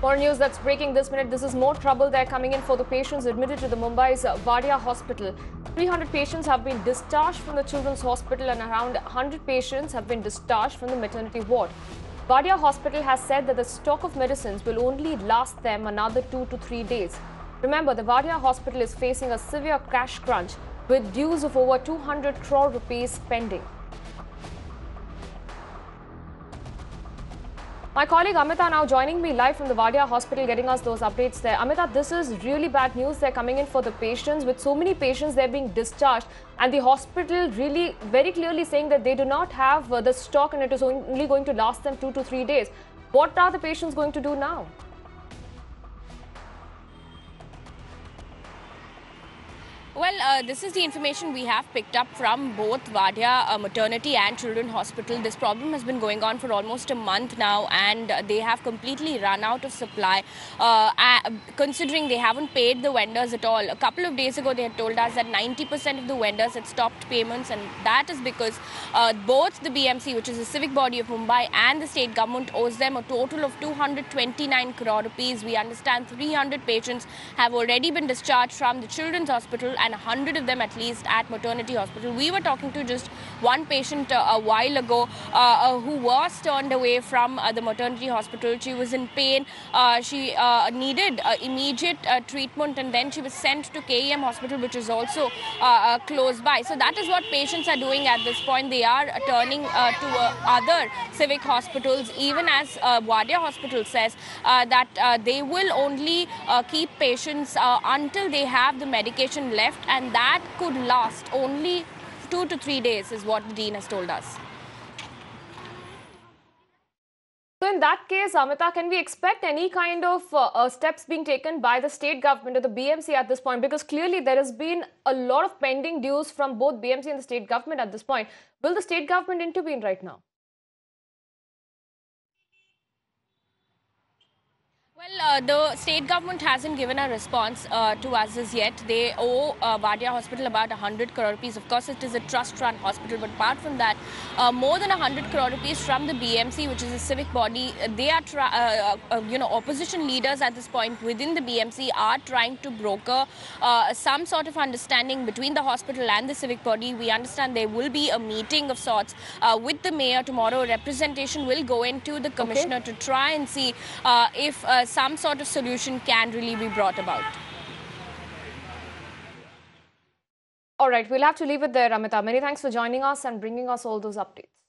More news that's breaking this minute. This is more trouble there coming in for the patients admitted to the Mumbai's Wadia Hospital. 300 patients have been discharged from the children's hospital and around 100 patients have been discharged from the maternity ward. Wadia Hospital has said that the stock of medicines will only last them another 2 to 3 days. Remember, the Wadia Hospital is facing a severe cash crunch with dues of over 200 crore rupees pending. My colleague Amita now joining me live from the Wadia Hospital, getting us those updates there. Amita, this is really bad news. They're coming in for the patients. With so many patients, they're being discharged. And the hospital really very clearly saying that they do not have the stock and it is only going to last them 2 to 3 days. What are the patients going to do now? Well, this is the information we have picked up from both Wadia Maternity and Children Hospital. This problem has been going on for almost a month now, and they have completely run out of supply, considering they haven't paid the vendors at all. A couple of days ago, they had told us that 90% of the vendors had stopped payments, and that is because both the BMC, which is the civic body of Mumbai, and the state government owes them a total of 229 crore rupees. We understand 300 patients have already been discharged from the Children's Hospital, and 100 of them at least at maternity hospital. We were talking to just one patient a while ago who was turned away from the maternity hospital. She was in pain. She needed immediate treatment, and then she was sent to KEM hospital, which is also close by. So that is what patients are doing at this point. They are turning to other civic hospitals, even as Wadia Hospital says that they will only keep patients until they have the medication left, and that could last only 2 to 3 days is what the dean has told us. So in that case, Amita, can we expect any kind of steps being taken by the state government or the BMC at this point? Because clearly there has been a lot of pending dues from both BMC and the state government at this point. Will the state government intervene right now? Well, the state government hasn't given a response to us as yet. They owe Wadia Hospital about 100 crore rupees. Of course, it is a trust-run hospital, but apart from that, more than 100 crore rupees from the BMC, which is a civic body. They are, opposition leaders at this point within the BMC are trying to broker some sort of understanding between the hospital and the civic body. We understand there will be a meeting of sorts with the mayor tomorrow. Representation will go into the commissioner to try and see if some sort of solution can really be brought about. All right, we'll have to leave it there, Amita. Many thanks for joining us and bringing us all those updates.